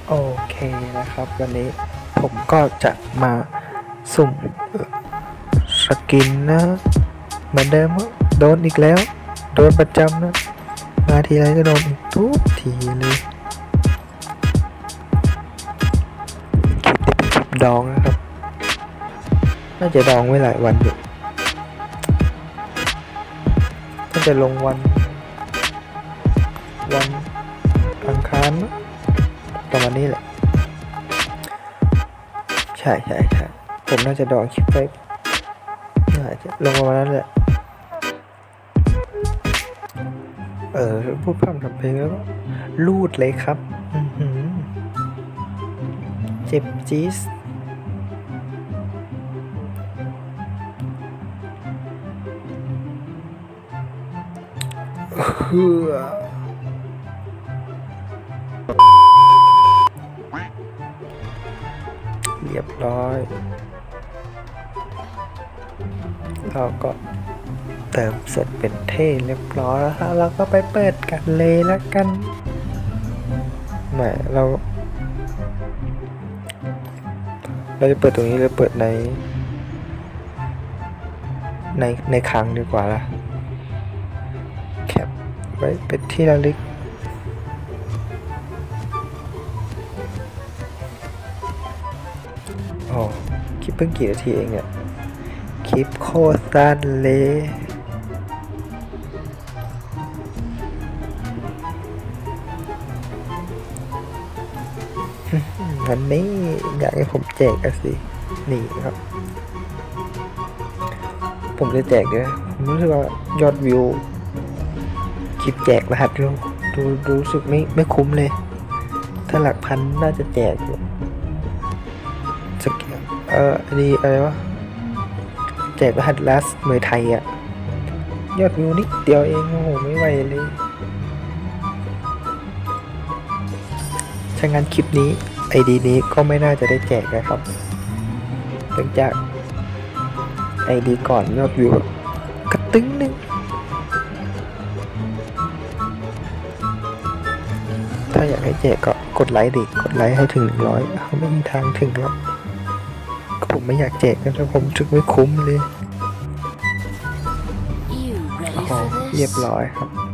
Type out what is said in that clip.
โอเคนะครับวันนี้ผมก็จะมาสุ่มสกินนะเหมือนเดิมโดนอีกแล้วโดนประจำนะมาทีไรก็โดนอีกทุกทีเลยคลิปนี้เป็นคลิปดองนะครับน่าจะดองไว้หลายวันอยู่น่าจะลงวันอังคารมั้งประมาณนี้แหละใช่ผมน่าจะดองคลิปไปน่าจะลงประมาณนั้นแหละพูดพร่ำทำเพลงแล้วก็ลูดเลยครับเจ็บจี๊สเรียบร้อยเราก็เติมเสร็จเป็นเท่เรียบร้อยแล้วฮะเราก็ไปเปิดกันเลยแล้วกันแหมเราจะเปิดตรงนี้หรือเปิดในคลังดีกว่าล่ะแคปไว้เป็นที่ระลึกโอ้คลิปเพิ่งกี่นาทีเองเนี่ยคลิปโคตรสั้นเลยวันนี้อยากให้ผมแจกกันสินี่ครับผมจะแจกด้วยผมรู้สึกว่ายอดวิวคลิปแจกรหัสรู้สึกไม่คุ้มเลยถ้าหลักพันน่าจะแจกอยู่ดีอะไรวะแจกรหัสลัสเมือไทยอ่ะยอดวิวนิดเดียวเองโอ้โหไม่ไหวเลยถ้างั้นคลิปนี้ไอดีนี้ก็ไม่น่าจะได้แจกนะครับเนื่องจากไอดีก่อนยอดวิวกระตึ้งนึงถ้าอยากให้แจกก็กดไลค์ดิกดไลค์ให้ถึง100ไม่มีทางถึงหรอกก็ผมไม่อยากแจกนะผมถึงไม่คุ้มเลยอ๋อเรียบร้อยครับ